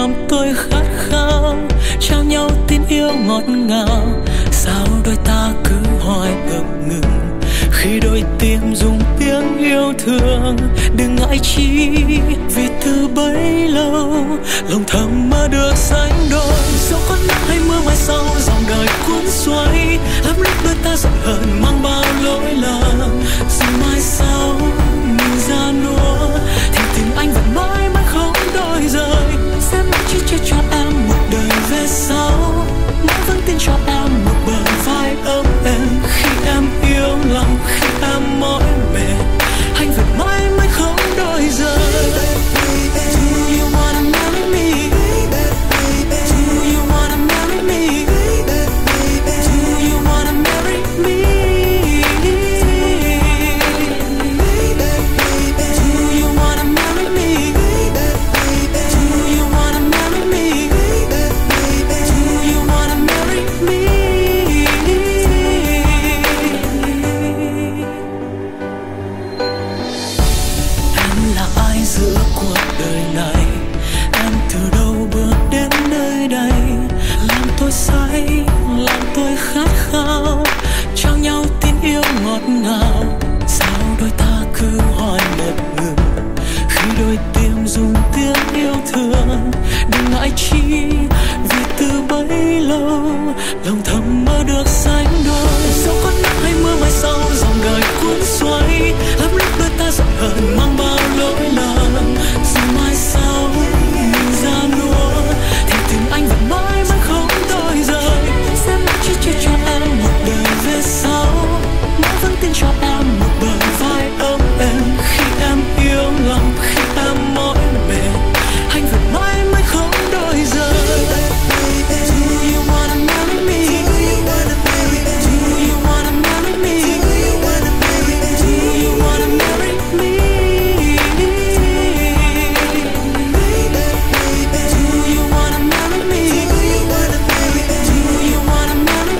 làm tôi khát khao, trao nhau tin yêu ngọt ngào. Sao đôi ta cứ hoài ngập ngừng khi đôi tim dùng tiếng yêu thương. Đừng ngại chi vì từ bấy lâu lòng thầm mơ được sánh đôi. Dẫu có nắng hay mưa mai sau dòng đời cuốn xoay, lắm lúc đôi ta giận hờn mang bao lỗi lầm. Rồi mai sau mình ra nua thì tình anh vẫn mãi mãi không đổi rời. Sẽ mãi chỉ chia cho em một đời về sau, mãi vẫn tin cho em một bờ vai ấm êm. Khi em yêu lòng, khi em mỏi mệt, anh vẫn mãi mãi không đổi rời. Do you wanna marry me? Do you wanna marry me? Do you wanna marry me? Do you wanna marry me? Do you wanna marry me? Do you wanna marry me? Em là ai giữa cuộc đời này? Em từ đâu bước đến nơi đây? Làm tôi say, làm tôi khát khao, trao nhau tin yêu ngọt ngào. Sao đôi ta cứ hoài ngập ngừng khi đôi tim dùng tiếng yêu thương. Đừng ngại chi vì từ bấy lâu lòng thầm mơ được sánh đôi. Dẫu có nắng hay mưa mai sau dòng đời cuốn xoay, lắm lúc đôi ta giận hờn mang bao lỗi lầm. Rồi mai sau mình ra nua thì tình anh vẫn mãi mãi không đổi rời. Sẽ mãi chỉ chia cho em một đời về sau, mãi vẫn tin cho em một bờ vai ấm êm. Khi em yêu lòng, khi em mỏi mệt, anh vẫn mãi mãi không đổi rời. Do you wanna marry me? Do you wanna marry me? Do you wanna marry me? Do you wanna marry me? Do you wanna marry me? Do you wanna marry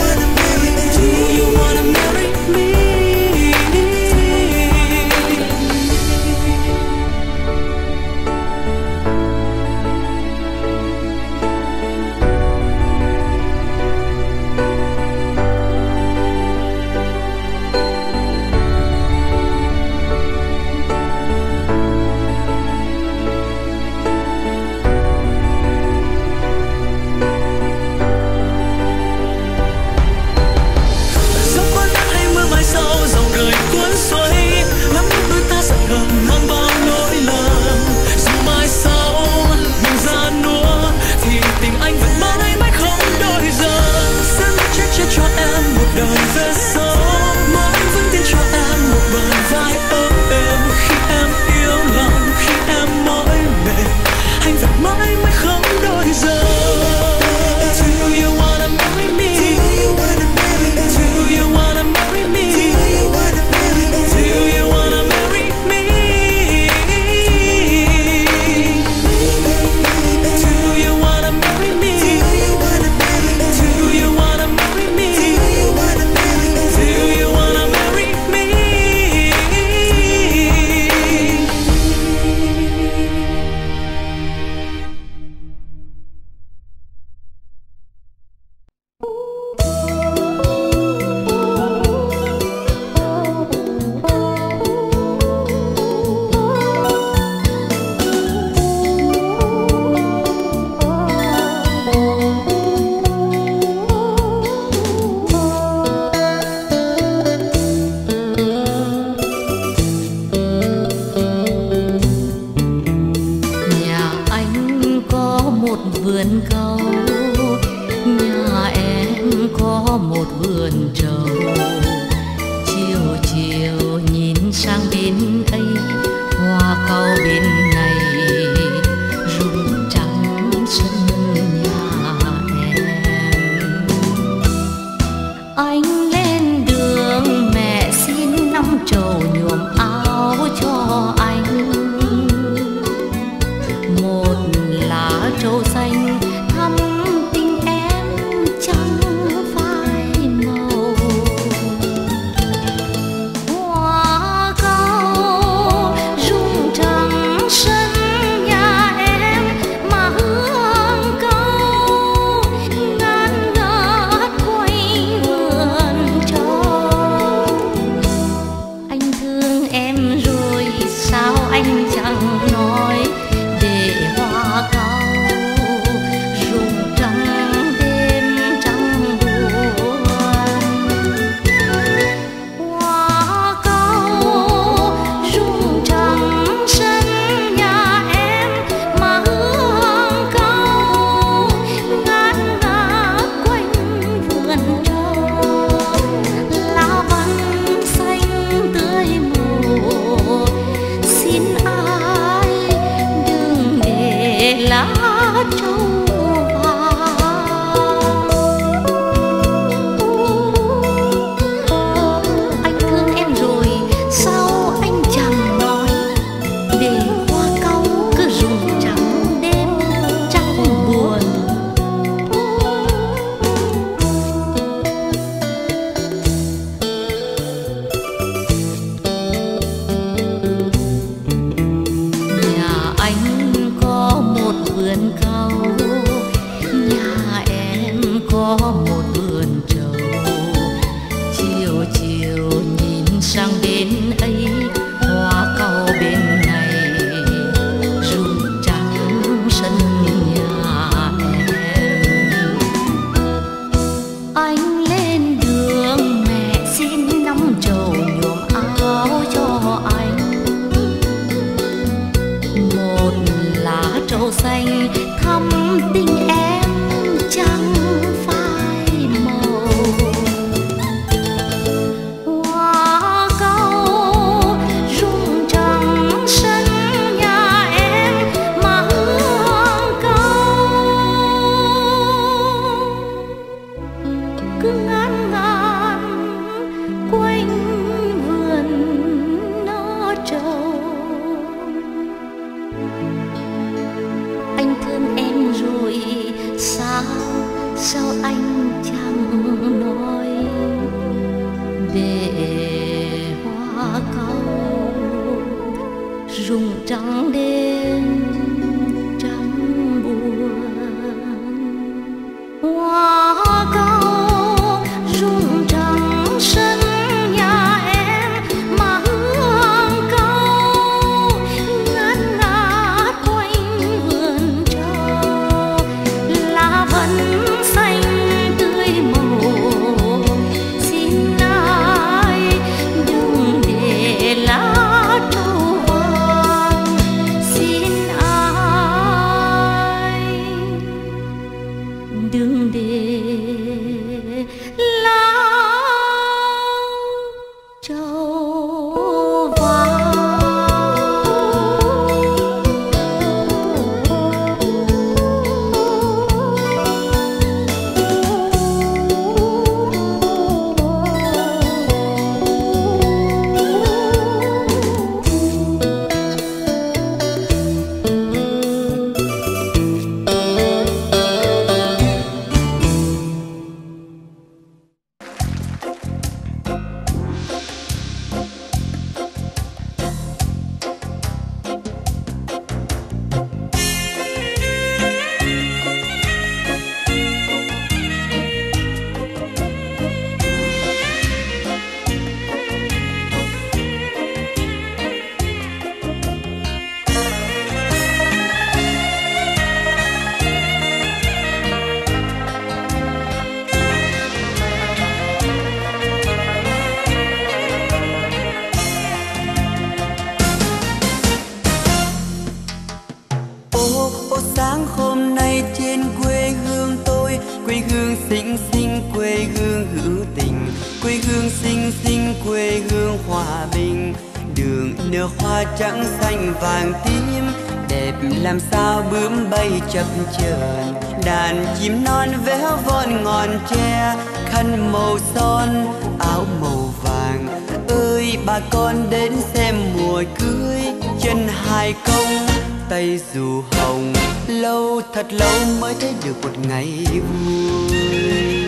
me? xanh thắm tình em chẳng phai màu. Hoa cau rụng trắng sân nhà em mà hương cau cứ ngàn ngàn quanh vườn nó trầu. Anh thương em rồi sao sao anh chẳng nói, để hoa cau rụng trắng đêm trắng buồn. Hoa cau rụng trắng sân nhà em mà hương cau ngát ngát quanh vườn trầu. Lá vẫn xanh tươi màu, xin ai đừng để lá trầu vàng. Xin ai đừng để lá trầu vàng. Ô sáng hôm nay trên quê hương tôi, quê hương xinh xinh, quê hương hữu tình, quê hương xinh xinh, quê hương hòa bình. Đường nở hoa trắng xanh vàng tím, đẹp làm sao bướm bay chập chờn. Đàn chim non véo von ngọn tre, khăn màu son áo màu vàng. Ơi bà con đến xem mùa cưới, chân hai công tay dù hồng. Lâu thật lâu mới thấy được một ngày vui.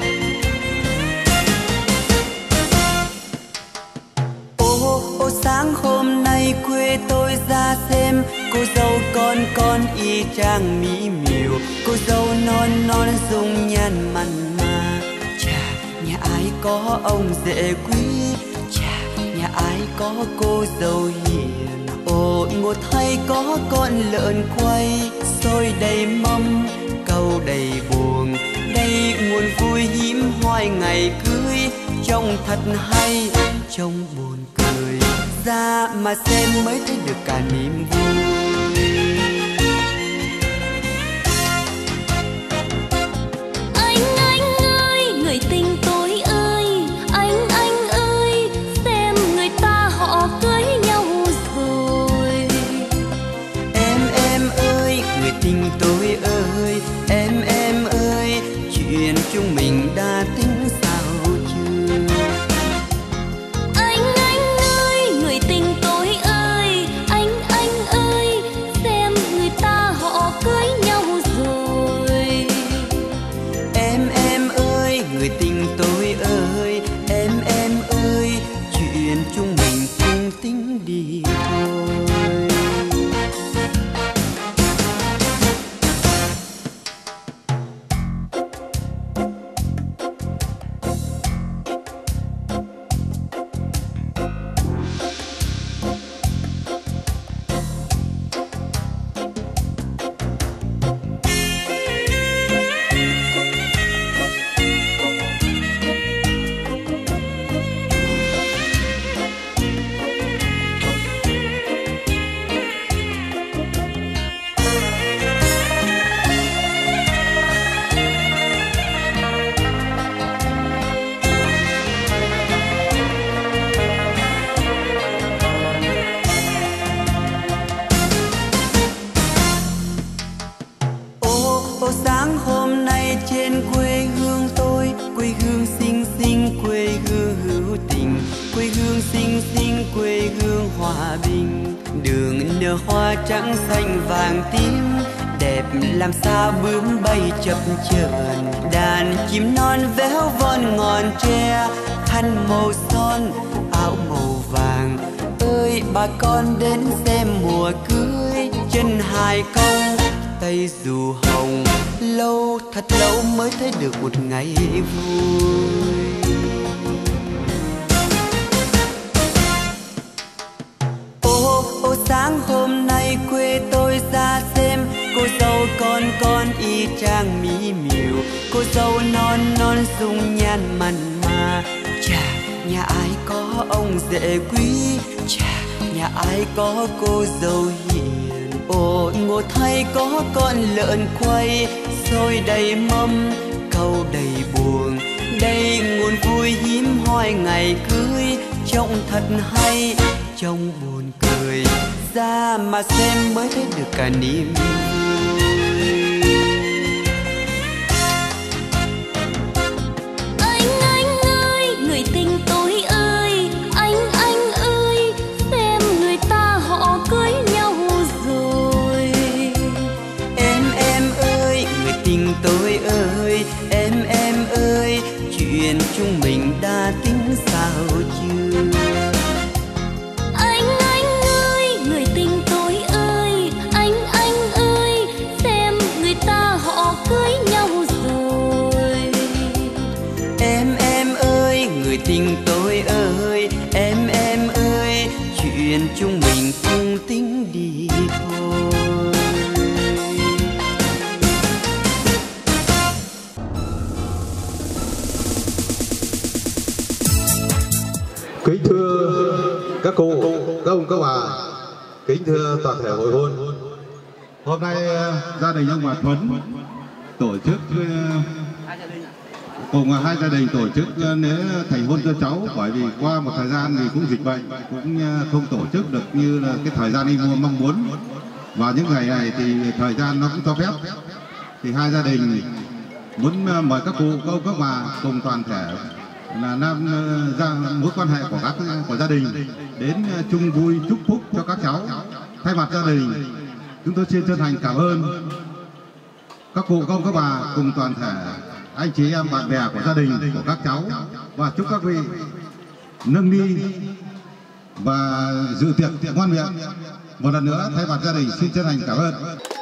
Ô sáng hôm nay quê tôi ra xem, cô dâu con y chang mỹ miều. Cô dâu non non dung nhan mặn mà. Chà nhà ai có ông rể quý, chà nhà ai có cô dâu hiền. Ôi một thay có con lợn quay, xôi đầy mâm câu đầy buồn. Đây nguồn vui hiếm hoi ngày cưới, trông thật hay trông buồn cười. Ra mà xem mới thấy được cả niềm vui. Anh ơi người tình tôi ơi, anh ơi xem người ta họ cưới nhau rồi. Em ơi người tình tôi ơi, em ơi chuyện chúng mình đã tính sao chưa? Anh ơi người tình tôi ơi, anh ơi xem người ta họ cưới nhau rồi. Em ơi người tình tôi ơi, em ơi chuyện chúng mình tính tính đi thôi. hòa bình. Đường nở hoa trắng xanh vàng tím, đẹp làm sao bướm bay chập chờn. Đàn chim non véo von ngọn tre, khăn màu son áo màu vàng. Ơi bà con đến xem mùa cưới, chân hài cong tay dù hồng. Lâu thật lâu mới thấy được một ngày vui. Ô sáng hôm nay quê tôi ra xem, cô dâu con y chang mỹ miều. Cô dâu non dung nhan mặn mà. Chà, nhà ai có ông rể quý, chà, nhà ai có cô dâu hiền. Ôi ngộ thay có con lợn quay, xôi đầy mâm câu đầy buồn. Đây nguồn vui hiếm hoi ngày cưới, trông thật hay trông buồn cười. Ra mà xem mới thấy được cả niềm vui. Anh ơi, người tình tôi ơi, anh ơi, xem người ta họ cưới nhau rồi. Em ơi, người tình tôi ơi, em ơi, chuyện chúng mình đã tính sao chưa? Anh ơi, người tình tôi ơi, anh ơi, xem người ta họ cưới nhau rồi. Em ơi, người tình tôi ơi, em ơi, chuyện chúng mình cùng tính đi thôi. Kính thưa các cụ, các ông, các bà, kính thưa toàn thể hội hôn. Hôm nay gia đình ông bà Thuấn tổ chức cùng hai gia đình tổ chức lễ thành hôn cho cháu, bởi vì qua một thời gian thì cũng dịch bệnh, cũng không tổ chức được như là cái thời gian đi mua mong muốn. Và những ngày này thì thời gian nó cũng cho phép, thì hai gia đình muốn mời các cụ, các ông, các bà cùng toàn thể là mối quan hệ của gia đình đến chung vui chúc phúc cho các cháu. Thay mặt gia đình, chúng tôi xin chân thành cảm ơn các cụ, các ông, các bà cùng toàn thể anh chị em bạn bè của gia đình của các cháu, và chúc các vị nâng niu và dự tiệc ngoan miệng. Một lần nữa thay mặt gia đình xin chân thành cảm ơn.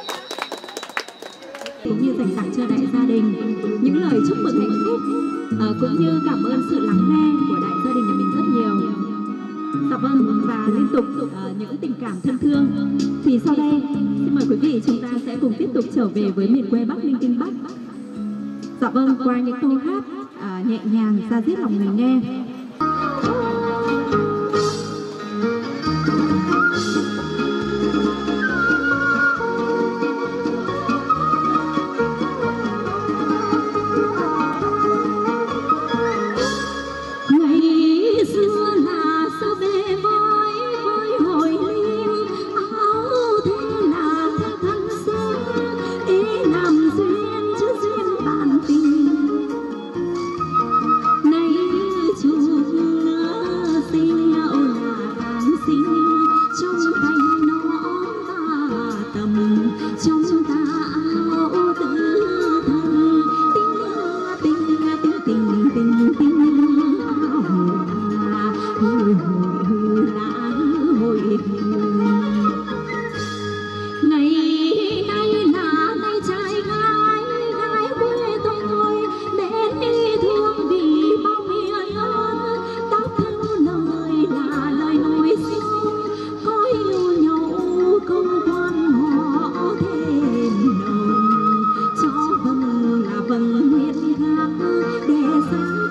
Cũng như dành tặng cho đại gia đình những lời chúc mừng hạnh phúc, cũng như cảm ơn sự lắng nghe của đại gia đình nhà mình rất nhiều. Dạ vâng, và liên tục những tình cảm thân thương. Thì sau đây xin mời quý vị chúng ta sẽ cùng tiếp tục trở về với miền quê Bắc Ninh Kinh Bắc. Dạ vâng, qua những câu hát nhẹ nhàng ra diết lòng người nghe.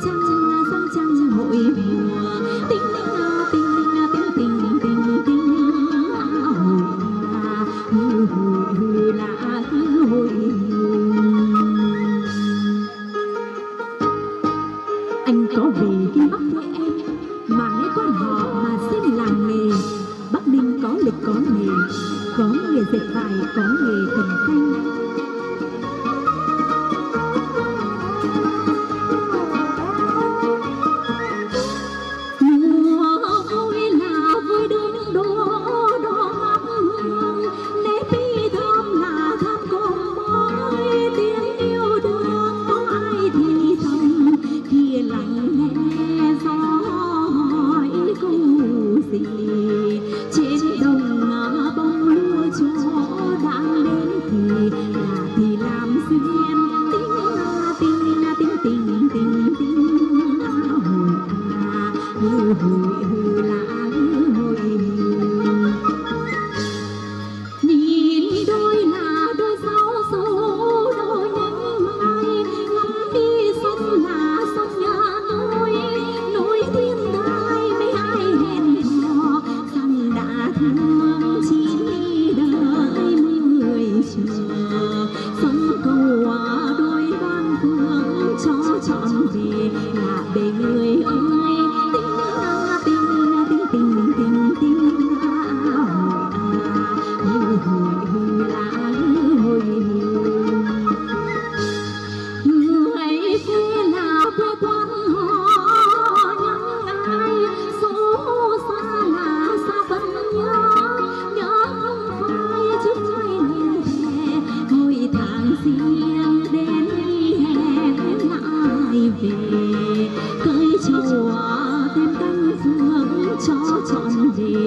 Tình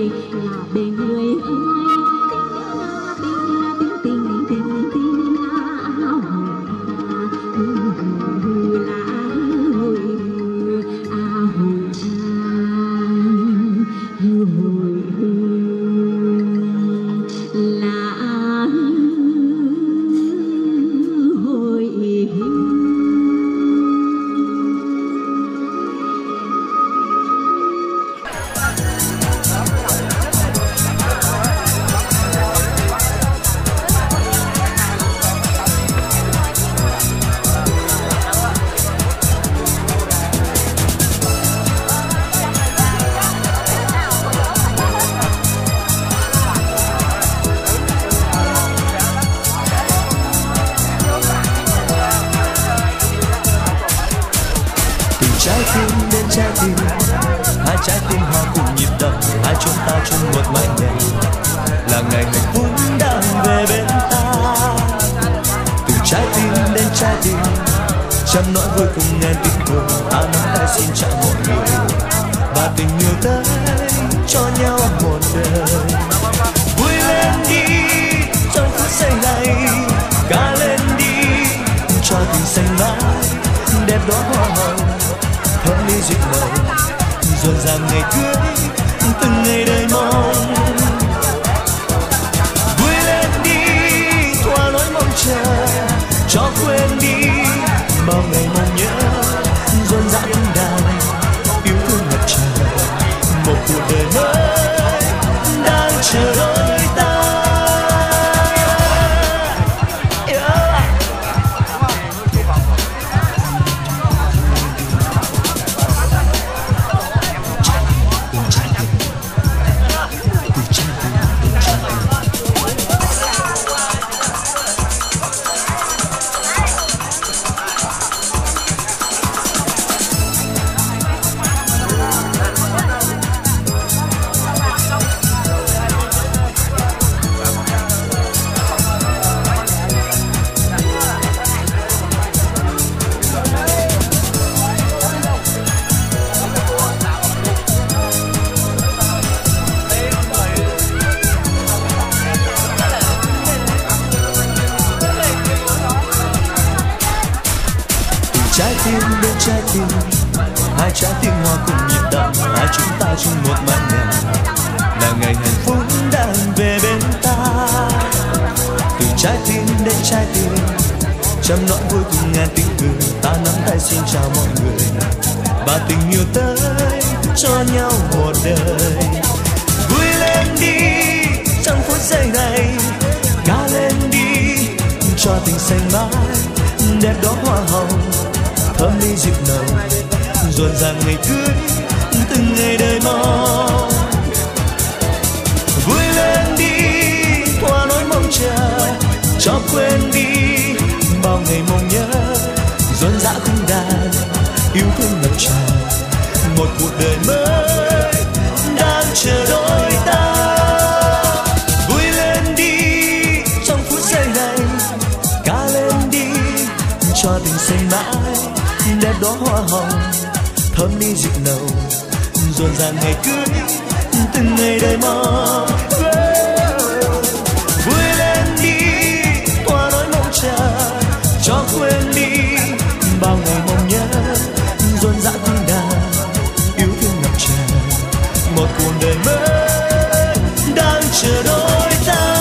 là bề người ơi tình tình áo trái tim đến trái tim, hai trái tim hòa cùng nhịp đập, hai chúng ta chung một mái nhà, là ngày hạnh phúc đang về bên ta. Từ trái tim đến trái tim, trăm nỗi vui cùng ngàn tiếng cười, ta nắm tay xin chào mọi người, và tình yêu tới cho nhau một đời. Vui lên đi trong phút giây này, ca lên đi cho tình xanh mãi đẹp đóa hoa hồng thơm ly rượu nồng, rộn ràng ngày cưới từng ngày đời mong. Vui lên đi thoa nỗi mong chờ, cho quên đi bao ngày mong nhớ, rộn rã những đàn yêu thương ngập trời, một cuộc đời mới đang chờ đôi ta. Trái tim đến trái tim, hai trái tim hòa cùng nhịp đập, hai chúng ta chung một mái nhà, là ngày hạnh phúc đang về bên ta. Từ trái tim đến trái tim, trăm nỗi vui cùng ngàn tiếng cười, ta nắm tay xin chào mọi người, và tình yêu tới cho nhau một đời. Vui lên đi trong phút giây này, ca lên đi cho tình xanh mãi đẹp đóa hoa hồng thơm ly rượu nồng, rộn ràng ngày cưới từng ngày đời mong. Vui lên đi thoa nỗi mong chờ, cho quên đi bao ngày mong nhớ, rộn rã khung đàn yêu thương ngập tràn, một cuộc đời mới đang chờ đôi ta. Vui lên đi trong phút giây này, ca lên đi cho tình xanh mãi đẹp đóa hoa hồng thơm ly rượu nồng, rộn ràng ngày cưới từng ngày đời mong. Vui lên đi thoa nỗi mong chờ, cho quên đi bao ngày mong nhớ, rộn rã tiếng đàn yêu thương ngập tràn, một cuộc đời mới đang chờ đôi ta.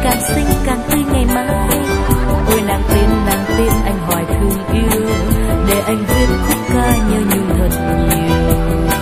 càng xinh càng tươi ngày mai. Ôi nàng tên anh hoài thương yêu, để anh viết khúc ca nhớ nhung thật nhiều.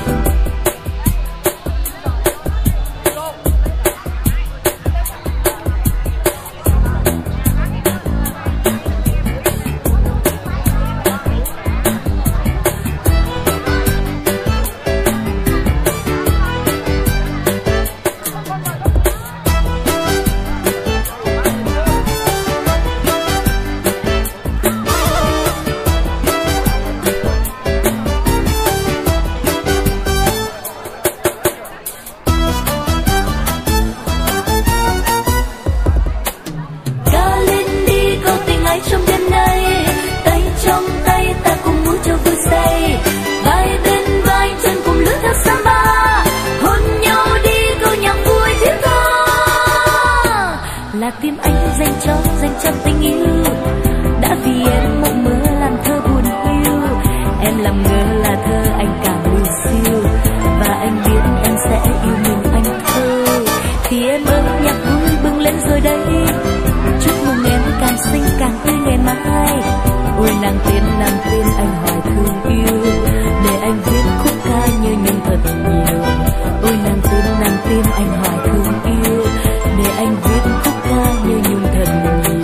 Tim anh dành cho tình yêu, đã vì em mộng mơ làm thơ buồn hiu. Em làm ngơ là thơ anh càng lưu siêu, và anh biết em sẽ yêu mình anh thôi. Thì em ơi nhạc vui bừng lên rồi đây, chúc mừng em càng xinh càng tươi ngày mai. Ôi nàng tên anh hoài thương yêu, để anh viết khúc ca nhớ nhung thật nhiều. Ôi nàng tên anh hoài thương yêu, để anh viết khúc ca nhớ nhung thật nhiều.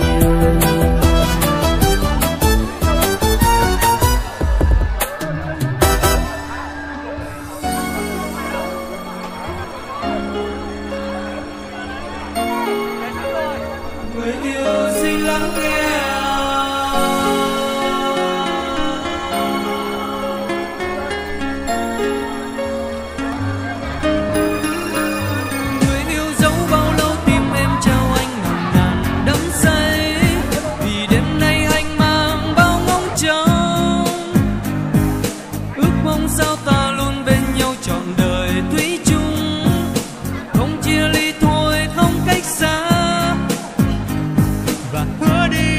Người yêu xin lắng nghe. Hứa đi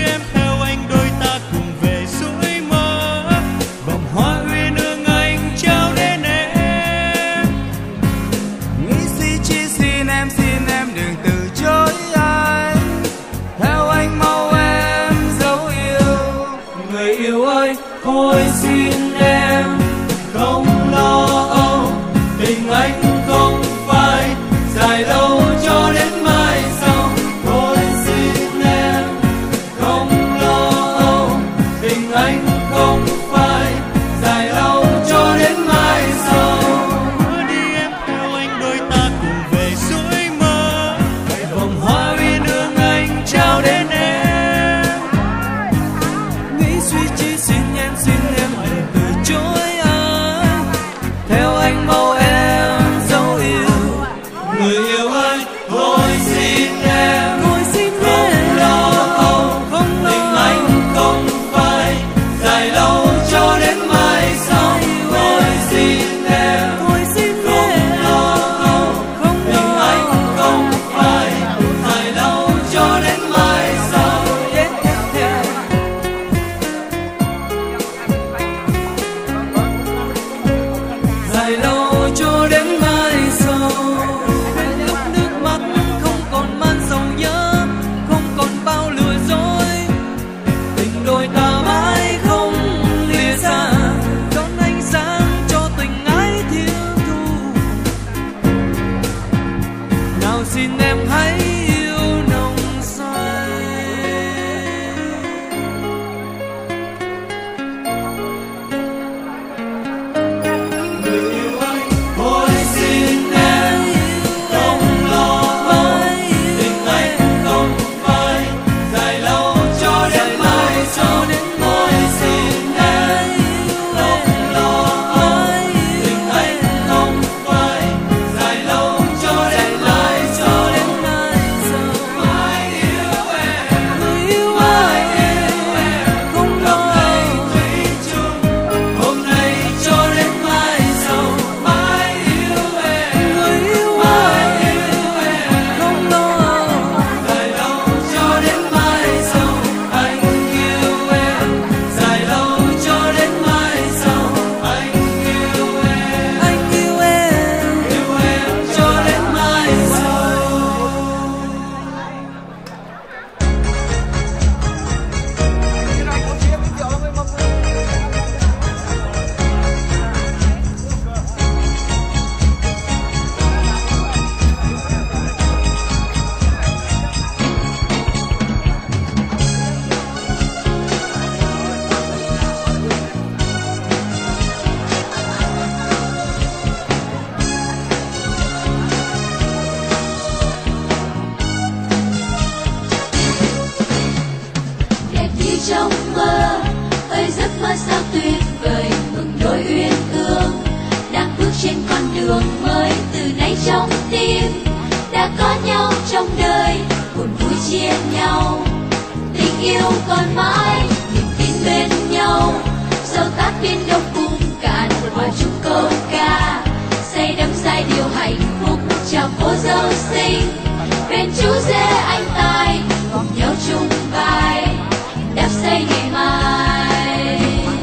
trong mơ, ơi giấc mơ sao tuyệt vời, mừng đôi uyên ương đang bước trên con đường mới. Từ nay trong tim đã có nhau trong đời, buồn vui chia nhau, tình yêu còn mãi, niềm tin bên nhau. Dẫu tát biển đông cùng cạn, hòa chung câu ca, say đắm giai điệu hạnh phúc chào cô dâu xinh. Bên chú rể anh tài cùng nhau chung vai, đắp xây ngày mai.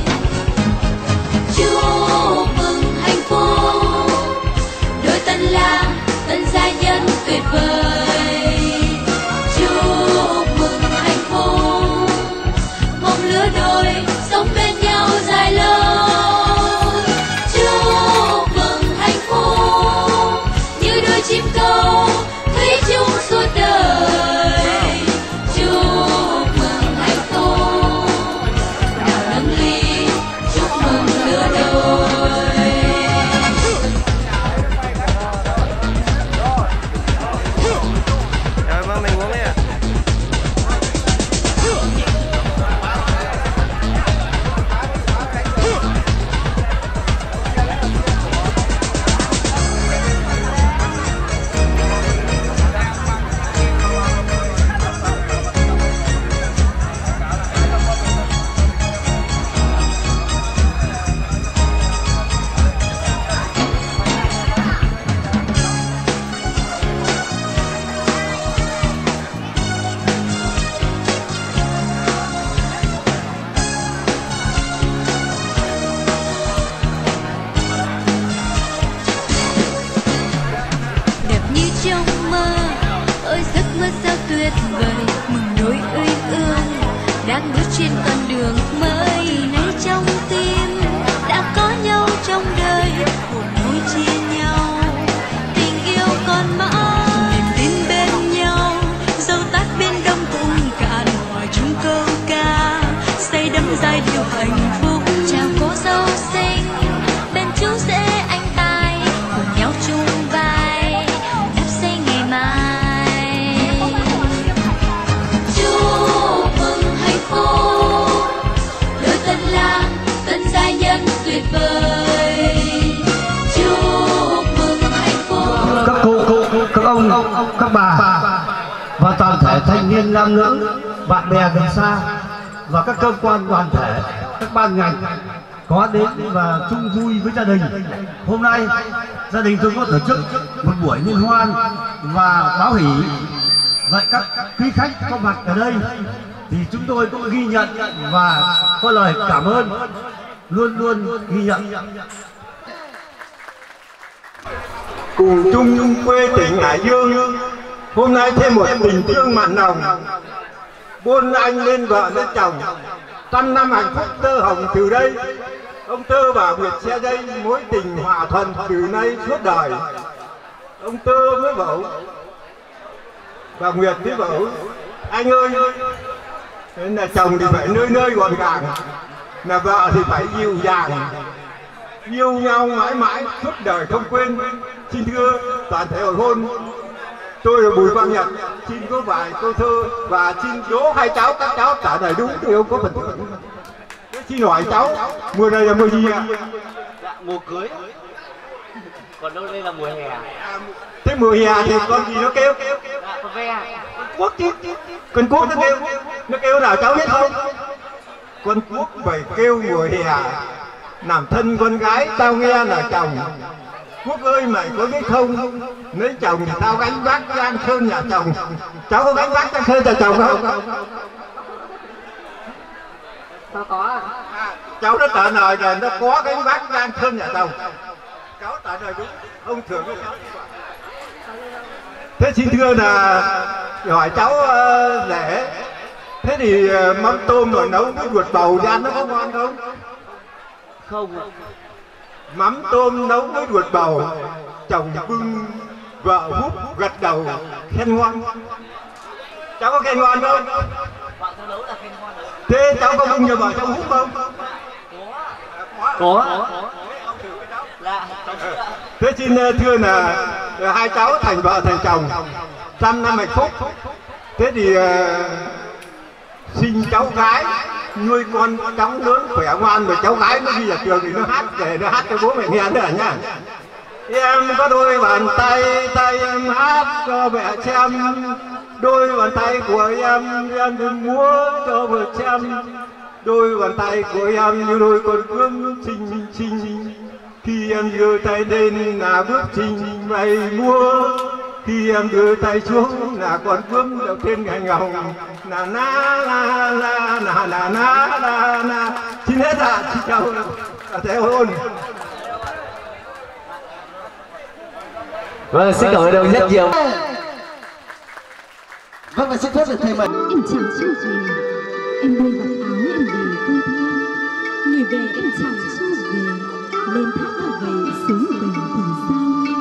Chúc mừng hạnh phúc đôi tân lang tân gia nhân tuyệt vời. Chúc mừng hạnh phúc mong lứa đôi sống bên nhau dài lâu. Chúc mừng hạnh phúc như đôi chim câu thủy chung suốt đời. Chúc mừng hạnh phúc nào nâng ly chúc mừng lứa đôi. Rồi mà mình uống đi ạ. Đẹp như trong mơ, ôi giấc mơ sao tuyệt vời, mừng đôi uyên ương đang bước trên con đường mới. Nay trong tim đã có nhau trong đời, buồn vui chia nhau, tình yêu còn mãi, niềm tin bên nhau. Dẫu tát biển đông cùng cạn, hòa chung câu ca, say đắm giai điệu hạnh phúc chào cô dâu xinh. Bên chú rể anh tài cùng nhau chung vai, đắp xây ngày mai. Chúc mừng hạnh phúc đôi tân lang tân gia nhân tuyệt vời. Chúc mừng hạnh phúc Các cô, các ông, các bà và toàn thể thanh niên nam nữ, bạn bè gần xa và các cơ quan đoàn thể, các ban ngành có đến và chung vui với gia đình. Hôm nay gia đình tôi có tổ chức một buổi liên hoan và báo hỷ. Vậy các quý khách có mặt ở đây thì chúng tôi cũng ghi nhận và có lời cảm ơn, luôn luôn ghi nhận. Cùng chung quê tỉnh Hải Dương, hôm nay thêm một tình thương mặn nồng, buôn anh lên vợ lên chồng, trăm năm hạnh phúc tơ hồng từ đây. Ông Tơ và Nguyệt xe dây mối tình hòa thuận từ nay suốt đời. Ông Tơ với vợ và Nguyệt với vợ, anh ơi, nên là chồng thì phải nơi nơi gọn gàng, là vợ thì phải dịu dàng, yêu nhau mãi mãi suốt đời không quên. Xin thưa toàn thể hội hôn, tôi là Bùi Quang Nhật, xin có vài câu thơ và xin đố hai cháu, các cháu trả lời đúng thì ông có phần thưởng. Xin hỏi cháu, mùa này là mùa gì ạ? Dạ, mùa cưới. Còn đâu đây là mùa hè. Thế mùa hè thì con gì nó kêu? Dạ, con ve. Con cuốc chứ. Con cuốc nó kêu nào cháu biết không? Con cuốc phải kêu mùa hè, làm thân con gái tao nghe là chồng. Cuốc ơi mày có biết không, lấy chồng thì tao gánh vác Giang Sơn nhà chồng. Cháu có gánh vác Giang Sơn nhà chồng không? Có. Cháu nó trả lời là nó có gánh vác Giang Sơn nhà chồng. Cháu trả lời đúng, ông thưởng cho cháu. Thế xin thưa là hỏi cháu lễ, thế thì mắm tôm rồi nấu với ruột bầu thì ăn nó có ngon không? Không. Mắm tôm nấu với ruột bầu, chồng bưng vợ húp gật đầu khen ngon. Cháu có khen ngon không? Bạn cháu nấu là khen ngon rồi. Thế cháu có bưng cho vợ cháu húp không? Có. Dạ. Thế xin thưa là hai cháu thành vợ thành chồng, trăm năm hạnh phúc. Thế thì sinh cháu gái, nuôi con cháu lớn khỏe ngoan, rồi cháu gái nó đi vào trường thì nó hát để nó hát cho bố mẹ nghe nữa nhá. Em có đôi bàn tay, tay em hát cho mẹ xem, đôi bàn tay của em đừng múa cho vợ xem, đôi bàn tay của em như đôi con bướm xinh xinh, khi em giơ tay lên là bước trình bày múa, khi em đưa tay xuống là con bướm đậu trên cành hồng, là na la la na na na la na. Xin hết ạ, xin chào thầy Hôn. Vâng, xin cảm ơn ông rất nhiều. Vâng, và xin phép được thầy mời. Em chẳng cho về, em bơi vào áo em về quê thơ, người về em chẳng cho về, lên thác là về xuống về thường sao.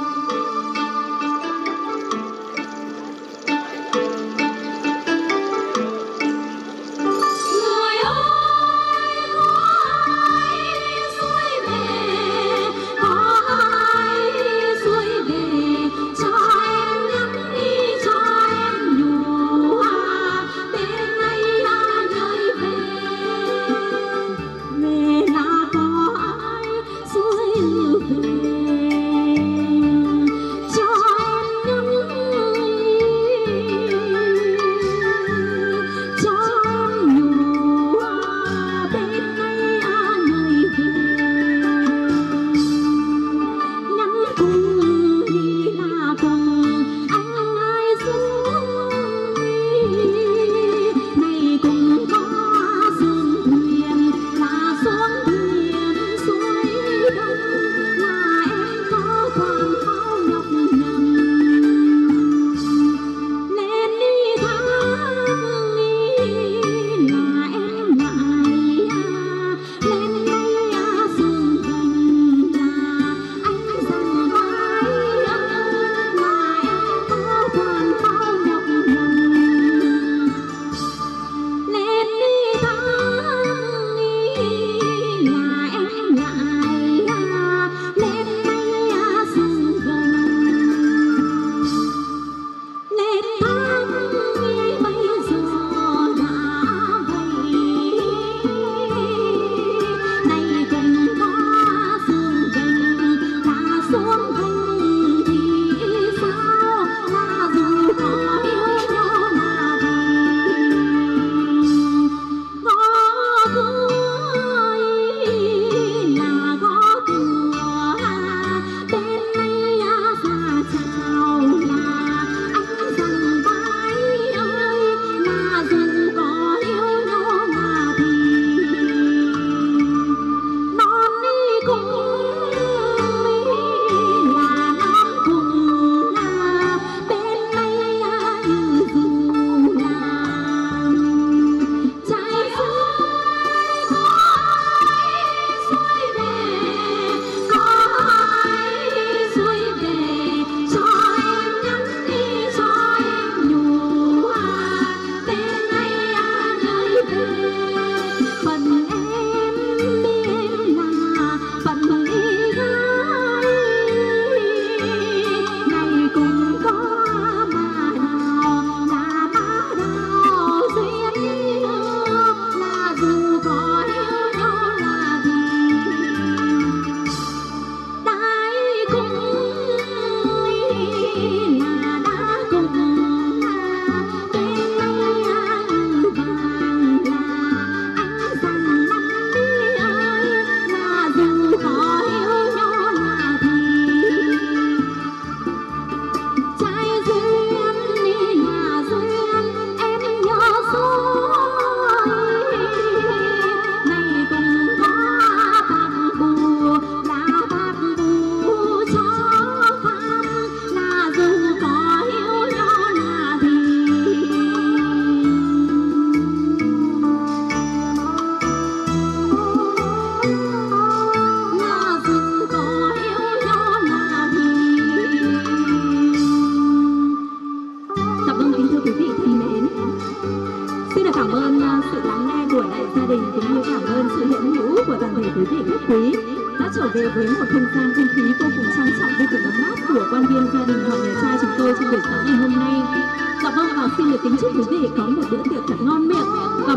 về với một không gian không khí vô cùng trang trọng, vô cùng ấm áp của quan viên gia đình họ nhà trai chúng tôi trong buổi sáng ngày hôm nay. Dạ vâng, và xin được kính chúc quý vị có một bữa tiệc thật ngon miệng và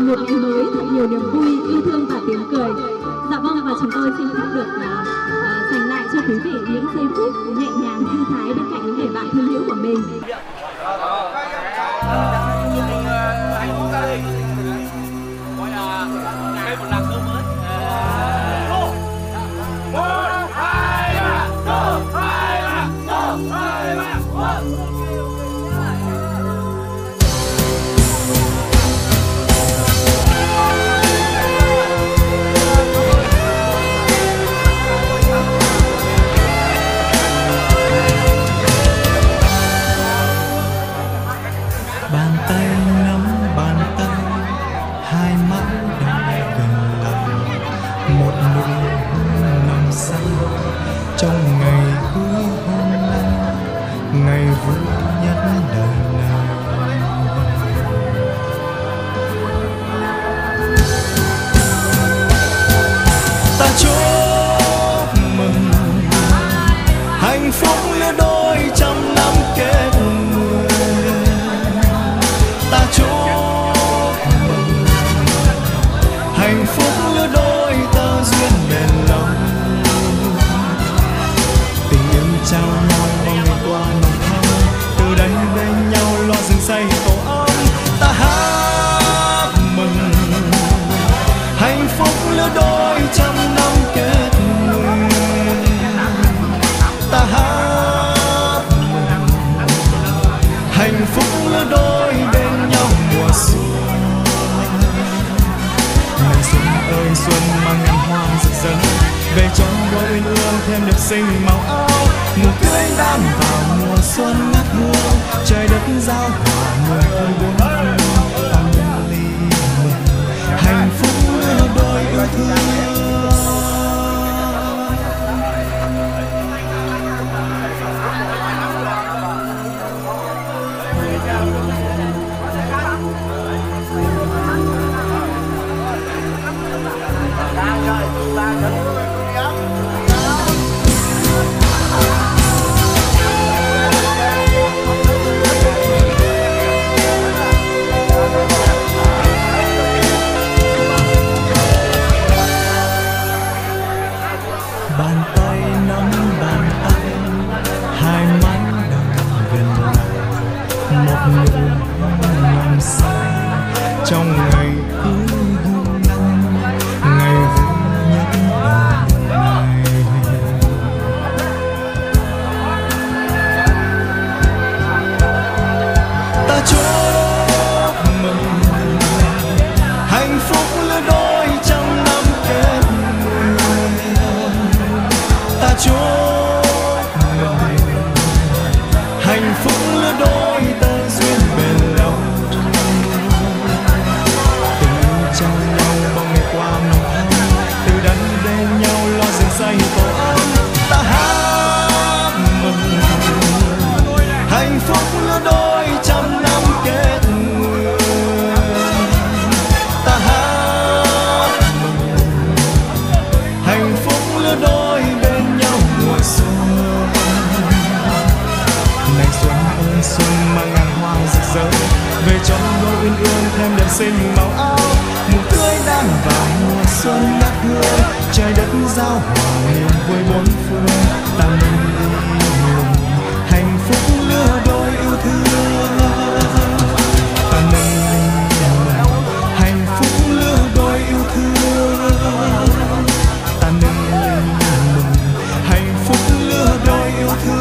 một ngày mới thật nhiều niềm vui, yêu thương và tiếng cười. Dạ vâng, và chúng tôi xin phép được dành lại cho quý vị những giây phút nhẹ nhàng thư thái bên cạnh những người bạn thân hữu của mình. Bàn tay nắm bàn tay, hai mắt đang gần lòng, một nụ hôn nồng say trong ngày cuối hôn năm, ngày vui nhất đời này. Ta chúc mừng hạnh phúc lứa đôi trăm năm kết người. Ta chúc mừng hạnh phúc lứa đôi ta duyên bền lâu. Tình yêu trao nhau bao ngày qua nồng thắm, từ đây bên nhau lo rừng xây tổ ấm. Ta hát mừng hạnh phúc lứa đôi trăm năm kết người. Ta hát mừng hạnh phúc lứa đôi bên nhau mùa xuân. Ngày xuân ơi xuân mang ngàn hoa rực rỡ, về cho đôi uyên ương thêm đẹp xinh màu áo. Mùa cưới đang vào mùa xuân ngát hương, trời đất giao hòa mùa vui buồn phương. Ta mừng ly mừng hạnh phúc lứa đôi yêu thương. Bàn tay nắm bàn tay, hai mắt đang gần lòng, một nụ hôn nồng say trong ngày cuối hôn năm, ngày vui nhất đời này. Ta chúc mừng hạnh phúc lứa đôi trăm năm kết người. Ta chúc mừng hạnh phúc lứa đôi ta duyên bền lâu. Tình yêu trao nhau bao ngày qua nồng thắm, từ đây bên nhau lo rừng xây tổ ấm. Ta hát mừng hạnh phúc lứa đôi trăm năm kết người. Ta hát mừng hạnh phúc lứa đôi bên nhau mùa xuân. Này xuân ơi xuân mang ngàn hoa rực rỡ, về cho đôi uyên ương thêm đẹp xinh màu áo. Mùa cưới đang vào mùa xuân ngát hương, trời đất giao hòa niềm vui bốn phương. Ta mừng mừng hạnh phúc lứa đôi yêu thương. Ta mừng hạnh phúc lứa đôi yêu thương. Ta mừng hạnh phúc lứa đôi yêu thương.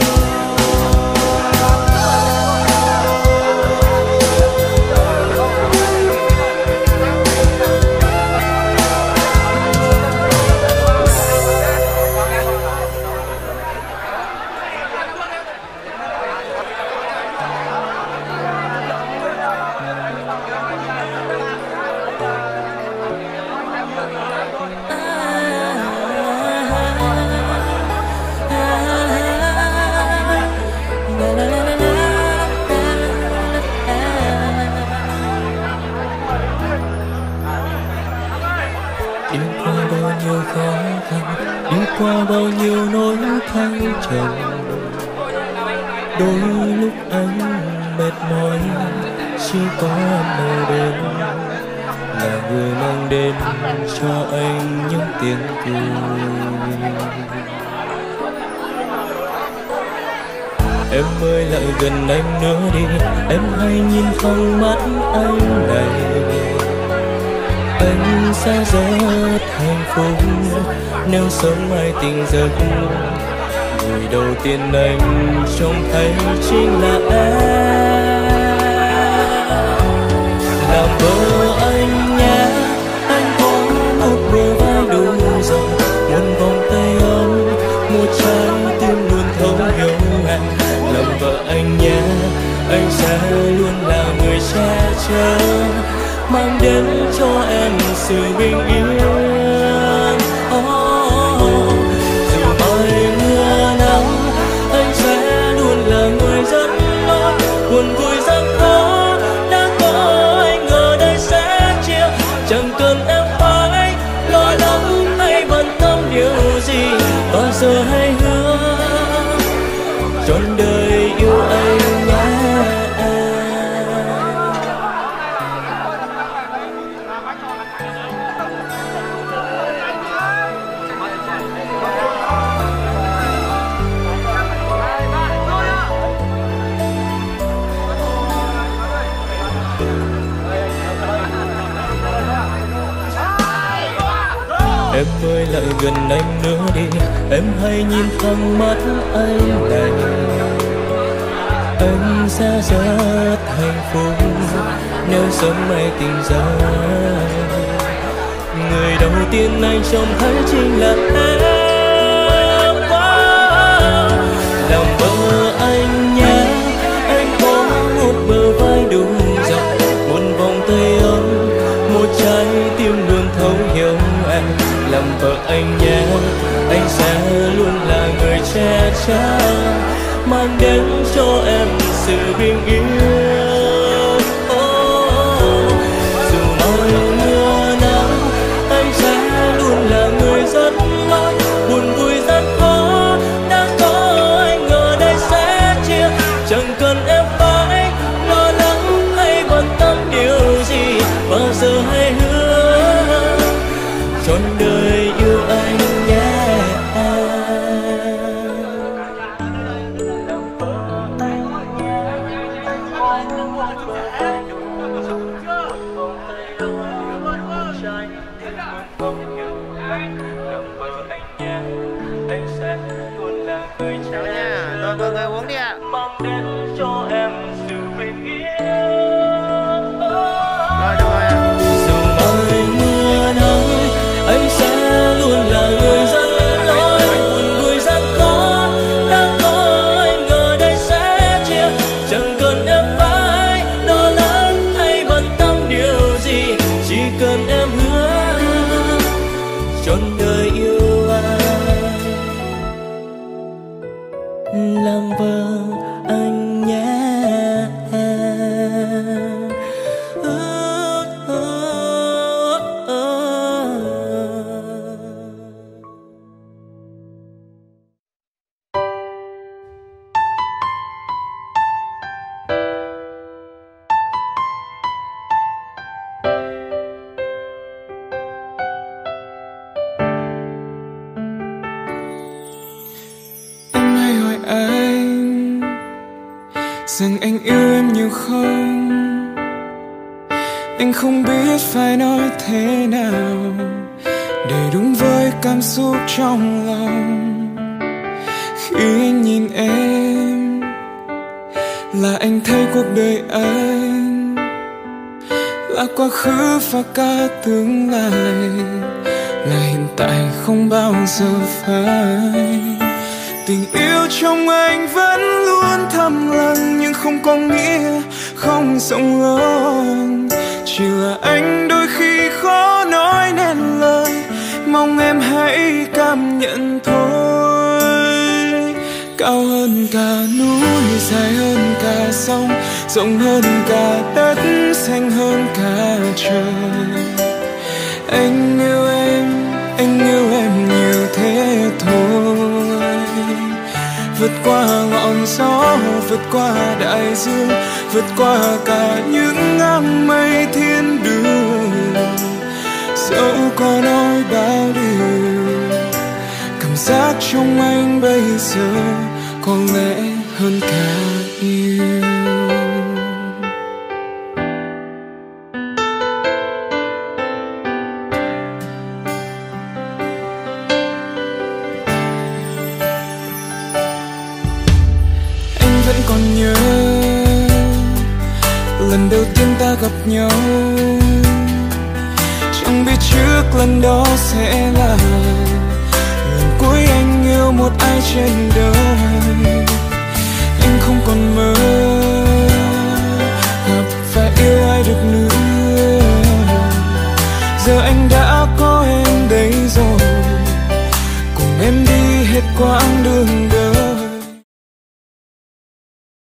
Đi qua bao nhiêu khó khăn, đi qua bao nhiêu nỗi thăng trầm, đôi lúc anh mệt mỏi chỉ có em ở bên. mang đến cho anh những tiếng cười. Em ơi lại gần anh nữa đi, em hãy nhìn trong mắt anh này. Anh sẽ rất hạnh phúc nếu sớm mai tỉnh giấc. Người đầu tiên anh trông thấy chính là em. Làm vợ anh nhé, anh có một bờ vai đủ rộng, một vòng tay ấm, một trái tim luôn thấu hiểu em. Làm vợ anh nhé, anh sẽ luôn là người che chở, mang đến cho em sự bình yên. Dù mai mưa nắng, anh sẽ luôn là người dẫn lối. Buồn vui gian khó đã có anh ở đây sẽ chia. Chẳng cần em phải lo lắng hay bận tâm điều gì, bao giờ hãy hứa trọn đời yêu anh nhé. Em ơi lại gần anh nữa đi, em hãy nhìn thẳng mắt anh này. Anh sẽ rất hạnh phúc nếu sớm mai tỉnh giấc. Người đầu tiên anh trông thấy chính là em. Làm vợ anh nhé, anh có một bờ vai đủ rộng, một vòng tay ấm, một trái tim luôn thấu hiểu em. Làm vợ anh nhé, anh sẽ luôn là người che chở, mang đến cho em sự bình yên. Dù mai mưa nắng, anh sẽ luôn là người dẫn lối. Buồn vui gian khó đã có anh ở đây sẽ chia. Chẳng cần em phải lo lắng hay bận tâm điều gì, bao giờ hãy hứa trọn đời yêu anh nhé. Anh sẽ luôn là người cha nha. Mọi người uống đi ạ. Mang đến cho em sự bình yên. Dù mai mưa nắng, anh sẽ luôn là người dẫn lối. Buồn vui gian khó đã có anh ở đây sẽ chia. Chẳng cần em phải lo lắng hay bận tâm điều gì, chỉ cần em hứa trọn đời yêu anh. Làm vợ anh nhé. Rằng anh yêu em nhiều không? Anh không biết phải nói thế nào để đúng với cảm xúc trong lòng. Khi anh nhìn em là anh thấy cuộc đời anh là quá khứ và cả tương lai, là hiện tại không bao giờ phai. Tình yêu trong anh vẫn luôn thầm lặng, nhưng không có nghĩa không rộng lớn. Chỉ là anh đôi khi khó nói nên lời, mong em hãy cảm nhận thôi. Cao hơn cả núi, dài hơn cả sông, rộng hơn cả đất, xanh hơn cả trời. Anh yêu em nhiều thế thôi. Vượt qua ngọn gió, vượt qua đại dương, vượt qua cả những áng mây thiên đường. có nói bao điều. Cảm giác trong anh bây giờ có lẽ hơn cả yêu. Anh vẫn còn nhớ lần đầu tiên ta gặp nhau, chẳng biết trước lần đó sẽ là lần cuối anh yêu một ai trên đời. Anh không còn mơ gặp và yêu ai được nữa. Giờ anh đã có em đấy rồi, cùng em đi hết quãng